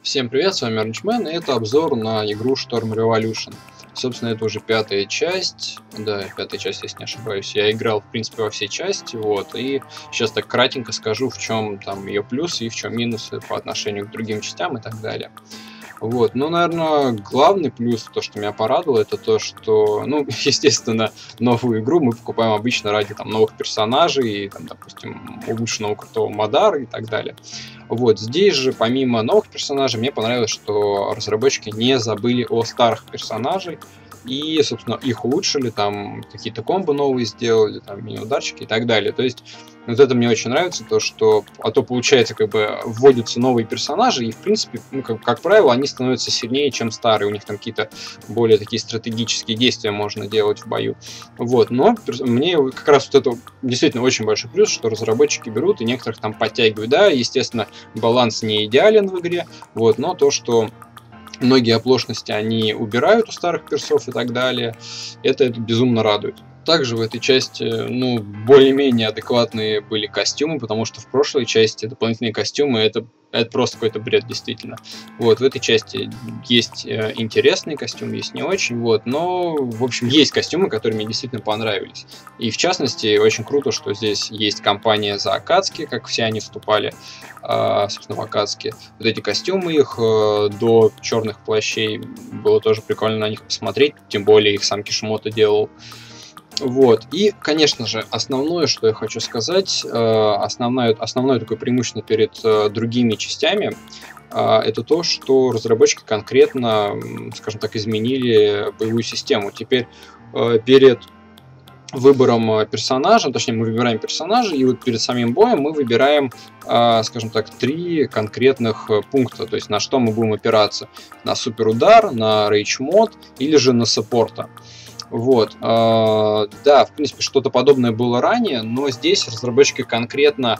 Всем привет, с вами Orangeman, и это обзор на игру Storm Revolution. Собственно, это уже пятая часть, да, пятая часть, если не ошибаюсь. Я играл, в принципе, во все части, вот, и сейчас так кратенько скажу, в чем там ее плюсы и в чем минусы по отношению к другим частям и так далее. Вот, ну, наверное, главный плюс, то, что меня порадовало, это то, что, ну, естественно, новую игру мы покупаем обычно ради там новых персонажей, там, допустим, улучшенного крутого Мадара и так далее. Вот, здесь же, помимо новых персонажей, мне понравилось, что разработчики не забыли о старых персонажей, и, собственно, их улучшили, там какие-то комбо новые сделали, там мини-ударчики и так далее. То есть, вот это мне очень нравится, то, что, а то получается, как бы, вводятся новые персонажи, и, в принципе, ну, как правило, они становятся сильнее, чем старые, у них там какие-то более такие стратегические действия можно делать в бою. Вот, но мне как раз вот это действительно очень большой плюс, что разработчики берут и некоторых там подтягивают. Да, естественно, баланс не идеален в игре, вот, но то, что многие оплошности они убирают у старых персов и так далее, это безумно радует. Также в этой части, ну, более-менее адекватные были костюмы, потому что в прошлой части дополнительные костюмы это просто какой-то бред, действительно. Вот, в этой части есть интересные костюмы, есть не очень, вот, но, в общем, есть костюмы, которые мне действительно понравились. И, в частности, очень круто, что здесь есть компания за Акацки, как все они вступали, собственно, в Акацки. Вот эти костюмы их до черных плащей, было тоже прикольно на них посмотреть, тем более их сам Кишимото делал. Вот. И, конечно же, основное, что я хочу сказать, основное такое преимущество перед другими частями, это то, что разработчики конкретно, скажем так, изменили боевую систему. Теперь перед выбором персонажа, точнее, мы выбираем персонажа, и вот перед самим боем мы выбираем, скажем так, 3 конкретных пункта, то есть на что мы будем опираться. На суперудар, на рейдж-мод или же на саппорта. Вот, да, в принципе, что-то подобное было ранее, но здесь разработчики конкретно,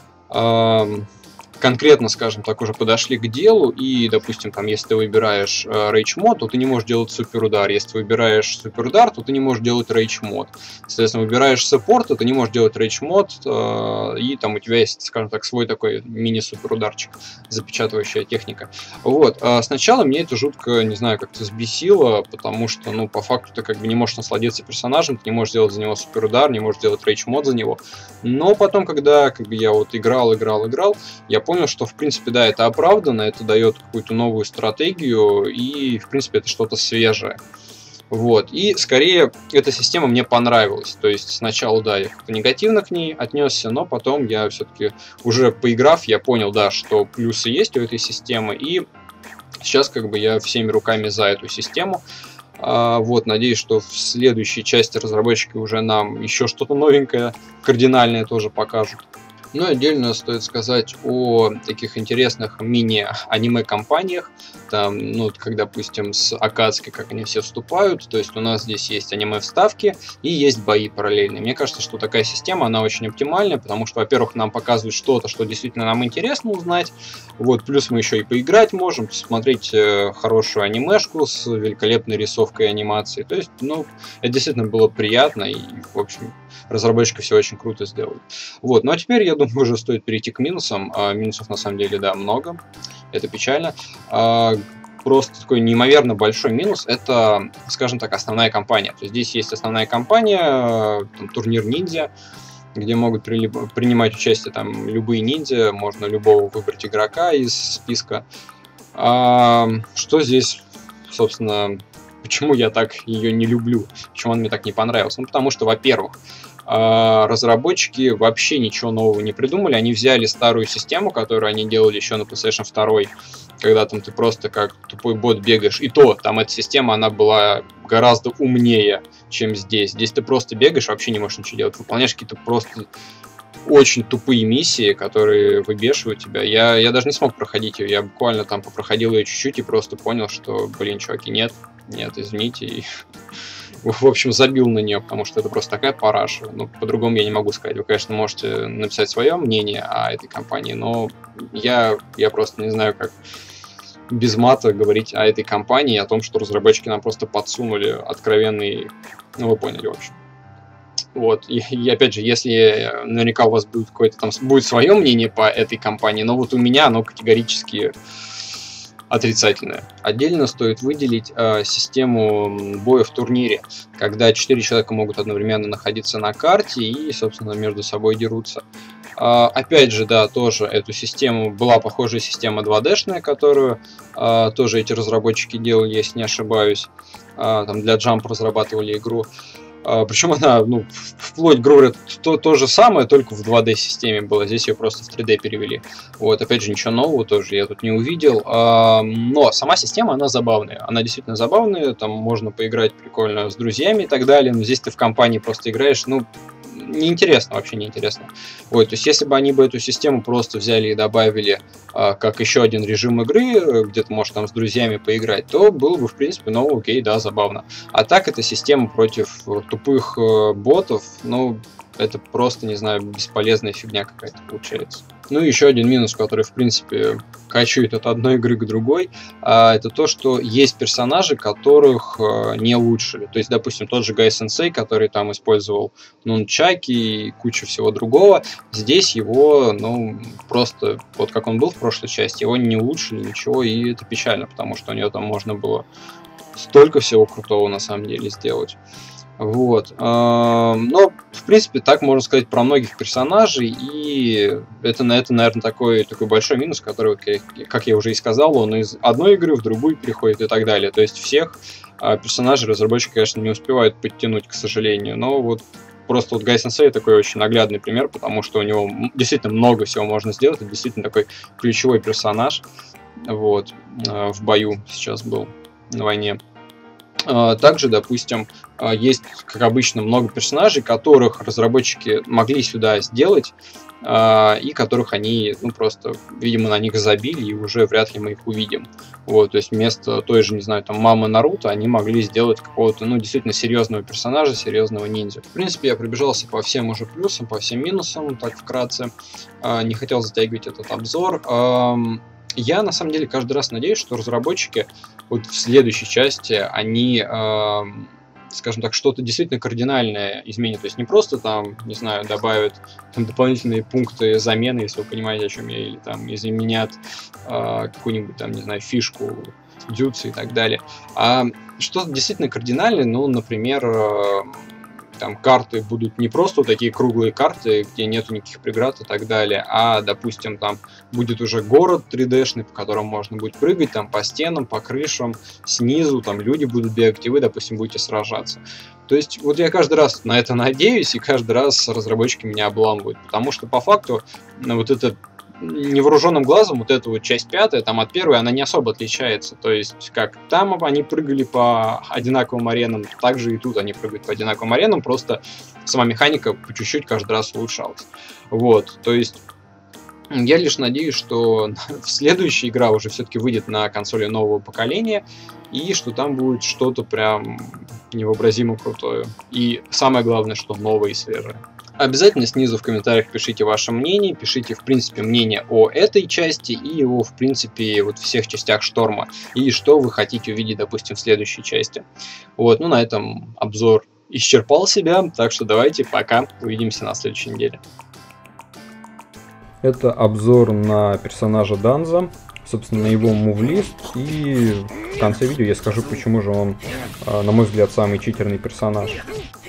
скажем так, уже подошли к делу, и, допустим, там, если ты выбираешь Rage мод, то ты не можешь делать суперудар, если ты выбираешь суперудар, то ты не можешь делать Rage мод, соответственно, выбираешь саппорт, то ты не можешь делать Rage мод, и там у тебя есть, скажем так, свой такой мини-суперударчик, запечатывающая техника. Вот, сначала мне это жутко, не знаю, как-то взбесило, потому что, ну, по факту ты как бы не можешь насладиться персонажем, ты не можешь делать за него суперудар, не можешь делать Rage мод за него, но потом, когда как бы я вот играл, я понял, что, в принципе, да, это оправдано, это дает какую-то новую стратегию, и, в принципе, это что-то свежее. Вот. И, скорее, эта система мне понравилась. То есть, сначала, да, я как-то негативно к ней отнесся, но потом я все-таки, уже поиграв, я понял, да, что плюсы есть у этой системы, и сейчас, как бы, я всеми руками за эту систему. Вот, надеюсь, что в следующей части разработчики уже нам еще что-то новенькое, кардинальное тоже покажут. Ну, отдельно стоит сказать о таких интересных мини-аниме-компаниях, там, ну, как, допустим, с Акацки, как они все вступают, то есть у нас здесь есть аниме-вставки и есть бои параллельные. Мне кажется, что такая система, она очень оптимальная, потому что, во-первых, нам показывают что-то, что действительно нам интересно узнать, вот, плюс мы еще и поиграть можем, посмотреть хорошую анимешку с великолепной рисовкой и анимацией, то есть, ну, это действительно было приятно, и, в общем, разработчики все очень круто сделали. Вот, ну а теперь, я думаю, уже стоит перейти к минусам. Минусов, на самом деле, да, много. Это печально. Просто такой неимоверно большой минус — это, скажем так, основная кампания. То есть здесь есть основная кампания, там, турнир ниндзя, где могут принимать участие там любые ниндзя, можно любого выбрать игрока из списка. Что здесь, собственно, почему я так ее не люблю, почему он мне так не понравился? Ну, потому что, во-первых, разработчики вообще ничего нового не придумали. Они взяли старую систему, которую они делали еще на PlayStation 2, когда там ты просто как тупой бот бегаешь. И то, там эта система, она была гораздо умнее, чем здесь. Здесь ты просто бегаешь, вообще не можешь ничего делать. Выполняешь какие-то просто очень тупые миссии, которые выбешивают тебя. Я даже не смог проходить ее. Я буквально там попроходил ее чуть-чуть и просто понял, что, блин, чуваки, нет, извините. И в общем, забил на нее, потому что это просто такая параша. Ну, по-другому я не могу сказать. Вы, конечно, можете написать свое мнение о этой компании, но я просто не знаю, как без мата говорить о этой компании, о том, что разработчики нам просто подсунули откровенный... Ну, вы поняли, в общем. Вот. И опять же, если наверняка у вас будет какое-то там будет свое мнение по этой компании, но вот у меня оно категорически отрицательное. Отдельно стоит выделить систему боя в турнире, когда 4 человека могут одновременно находиться на карте и, собственно, между собой дерутся. Опять же, да, тоже эту систему, была похожая система 2D-шная, которую тоже эти разработчики делали, если не ошибаюсь. Там для Jump разрабатывали игру. Причем она, ну, вплоть, грубо говоря, то же самое, только в 2D-системе было. Здесь ее просто в 3D перевели. Вот, опять же, ничего нового тоже я тут не увидел. Но сама система, она забавная. Она действительно забавная. Там можно поиграть прикольно с друзьями и так далее. Но здесь ты в компании просто играешь, ну, неинтересно, вообще неинтересно. Вот, то есть, если бы они бы эту систему просто взяли и добавили как еще один режим игры, где ты можешь там с друзьями поиграть, то было бы, в принципе, ну, окей, да, забавно. А так, эта система против тупых ботов, ну, это просто, не знаю, бесполезная фигня какая-то получается. Ну и еще один минус, который, в принципе, качует от одной игры к другой, это то, что есть персонажи, которых не улучшили. То есть, допустим, тот же Гай Сенсей, который там использовал нунчаки и кучу всего другого, здесь его, ну, просто, вот как он был в прошлой части, его не улучшили, ничего, и это печально, потому что у него там можно было столько всего крутого на самом деле сделать. Вот. Но, в принципе, так можно сказать про многих персонажей, и это наверное, такой большой минус, который, как я уже и сказал, он из одной игры в другую переходит и так далее. То есть всех персонажей разработчики, конечно, не успевают подтянуть, к сожалению, но вот просто вот Гай Сенсей такой очень наглядный пример, потому что у него действительно много всего можно сделать, это действительно такой ключевой персонаж, вот, в бою сейчас был на войне. Также, допустим, есть, как обычно, много персонажей, которых разработчики могли сюда сделать, и которых они, ну, просто, видимо, на них забили, и уже вряд ли мы их увидим. Вот, то есть вместо той же, не знаю, там, мамы Наруто, они могли сделать какого-то, ну, действительно серьезного персонажа, серьезного ниндзя. В принципе, я пробежался по всем уже плюсам, по всем минусам, так вкратце. Не хотел затягивать этот обзор. Я, на самом деле, каждый раз надеюсь, что разработчики вот в следующей части, они, скажем так, что-то действительно кардинальное изменят. То есть не просто там, не знаю, добавят там дополнительные пункты замены, если вы понимаете, о чем я, или там изменят какую-нибудь там, не знаю, фишку, дюцы и так далее. А что-то действительно кардинальное, ну, например, там карты будут не просто такие круглые карты, где нету никаких преград и так далее, а, допустим, там будет уже город 3D-шный, по которому можно будет прыгать там по стенам, по крышам, снизу, там люди будут бегать, и вы, допустим, будете сражаться. То есть вот я каждый раз на это надеюсь, и каждый раз разработчики меня обламывают, потому что по факту вот это невооруженным глазом, вот эта вот часть 5, там от первой, она не особо отличается. То есть, как там они прыгали по одинаковым аренам, так же и тут они прыгают по одинаковым аренам, просто сама механика по чуть-чуть каждый раз улучшалась. Вот, то есть, я лишь надеюсь, что следующая игра уже все-таки выйдет на консоли нового поколения, и что там будет что-то прям невообразимо крутое. И самое главное, что новое и свежее. Обязательно снизу в комментариях пишите ваше мнение, пишите, в принципе, мнение о этой части и о, в принципе, вот всех частях Шторма, и что вы хотите увидеть, допустим, в следующей части. Вот, ну, на этом обзор исчерпал себя, так что давайте, пока, увидимся на следующей неделе. Это обзор на персонажа Данза, собственно, на его мувлист, и в конце видео я скажу, почему же он, на мой взгляд, самый читерный персонаж.